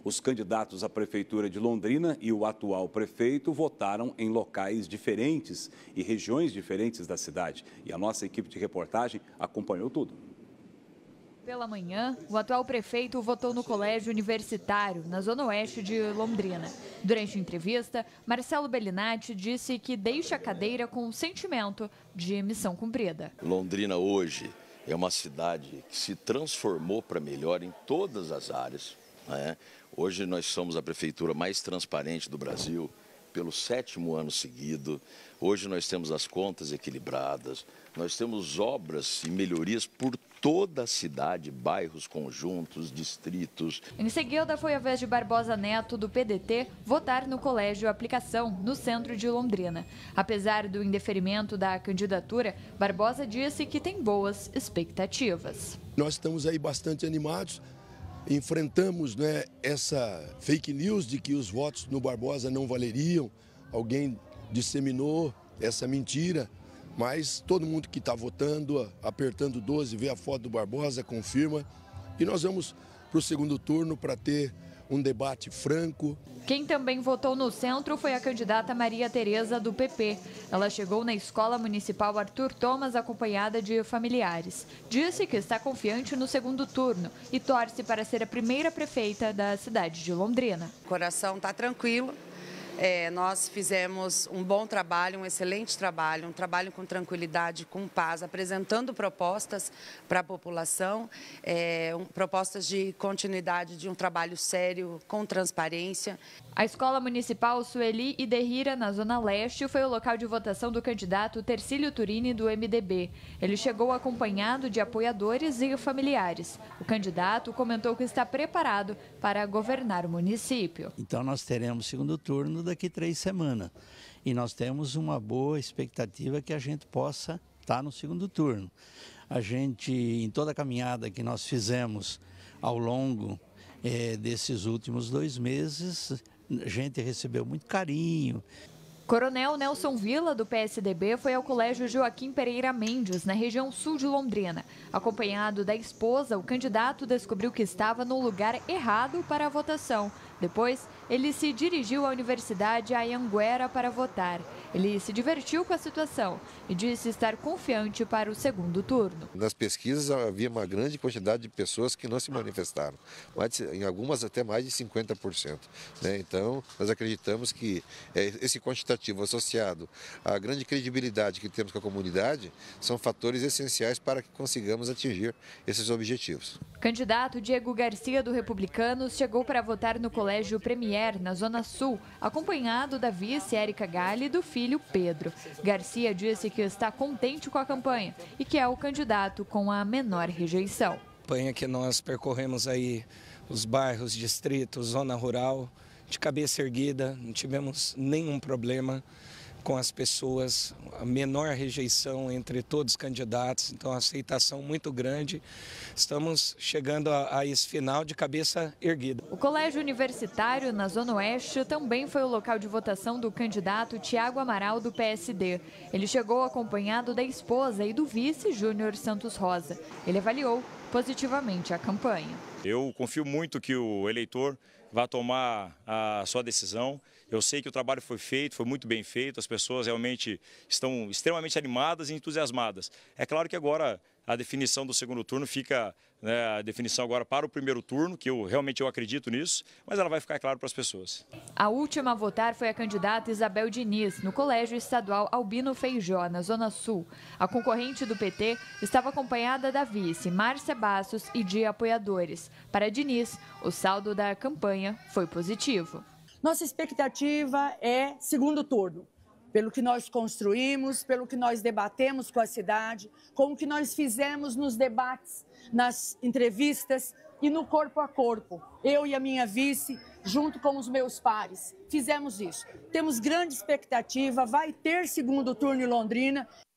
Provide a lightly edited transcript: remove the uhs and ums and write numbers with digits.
Os candidatos à Prefeitura de Londrina e o atual prefeito votaram em locais diferentes e regiões diferentes da cidade. E a nossa equipe de reportagem acompanhou tudo. Pela manhã, o atual prefeito votou no Colégio Universitário, na zona oeste de Londrina. Durante a entrevista, Marcelo Bellinati disse que deixa a cadeira com o sentimento de missão cumprida. Londrina hoje é uma cidade que se transformou para melhor em todas as áreas, né? Hoje nós somos a prefeitura mais transparente do Brasil pelo 7º ano seguido. Hoje nós temos as contas equilibradas, nós temos obras e melhorias por toda a cidade, bairros, conjuntos, distritos. Em seguida, foi a vez de Barbosa Neto, do PDT, votar no Colégio Aplicação, no centro de Londrina. Apesar do indeferimento da candidatura, Barbosa disse que tem boas expectativas. Nós estamos aí bastante animados, enfrentamos, né, essa fake news de que os votos no Barbosa não valeriam, alguém disseminou essa mentira. Mas todo mundo que está votando, apertando 12, vê a foto do Barbosa, confirma. E nós vamos para o segundo turno para ter um debate franco. Quem também votou no centro foi a candidata Maria Tereza, do PP. Ela chegou na Escola Municipal Arthur Thomas acompanhada de familiares. Disse que está confiante no segundo turno e torce para ser a primeira prefeita da cidade de Londrina. O coração está tranquilo. Nós fizemos um bom trabalho, um excelente trabalho, um trabalho com tranquilidade, com paz, apresentando propostas para a população, propostas de continuidade de um trabalho sério, com transparência. A Escola Municipal Sueli Iderrira, na Zona Leste, foi o local de votação do candidato Tercílio Turini, do MDB. Ele chegou acompanhado de apoiadores e familiares. O candidato comentou que está preparado para governar o município. Então nós teremos segundo turno daqui 3 semanas. E nós temos uma boa expectativa que a gente possa estar no segundo turno. A gente, em toda a caminhada que nós fizemos ao longo desses últimos 2 meses, a gente recebeu muito carinho. Coronel Nelson Villa, do PSDB, foi ao Colégio Joaquim Pereira Mendes, na região sul de Londrina. Acompanhado da esposa, o candidato descobriu que estava no lugar errado para a votação. Depois, ele se dirigiu à Universidade Anhanguera para votar. Ele se divertiu com a situação e disse estar confiante para o segundo turno. Nas pesquisas havia uma grande quantidade de pessoas que não se manifestaram, em algumas até mais de 50%. Né? Então, nós acreditamos que esse quantitativo associado à grande credibilidade que temos com a comunidade são fatores essenciais para que consigamos atingir esses objetivos. O candidato Diego Garcia, do Republicanos, chegou para votar no Colégio Premier, na Zona Sul, acompanhado da vice Érica Galli e do filho Pedro. Garcia disse que está contente com a campanha e que é o candidato com a menor rejeição. A campanha que nós percorremos aí, os bairros, distritos, zona rural, de cabeça erguida, não tivemos nenhum problema com as pessoas, a menor rejeição entre todos os candidatos, então a aceitação muito grande. Estamos chegando a esse final de cabeça erguida. O Colégio Universitário, na Zona Oeste, também foi o local de votação do candidato Tiago Amaral, do PSD. Ele chegou acompanhado da esposa e do vice Júnior Santos Rosa. Ele avaliou positivamente a campanha. Eu confio muito que o eleitor vai tomar a sua decisão. Eu sei que o trabalho foi feito, foi muito bem feito, as pessoas realmente estão extremamente animadas e entusiasmadas. É claro que agora a definição do segundo turno fica, a definição agora para o primeiro turno, que eu realmente acredito nisso, mas ela vai ficar claro para as pessoas. A última a votar foi a candidata Isabel Diniz, no Colégio Estadual Albino Feijó, na Zona Sul. A concorrente do PT estava acompanhada da vice Márcia Bastos e de apoiadores. Para Diniz, o saldo da campanha foi positivo. Nossa expectativa é segundo turno, pelo que nós construímos, pelo que nós debatemos com a cidade, como que nós fizemos nos debates, nas entrevistas e no corpo a corpo. Eu e a minha vice, junto com os meus pares, fizemos isso. Temos grande expectativa, vai ter segundo turno em Londrina.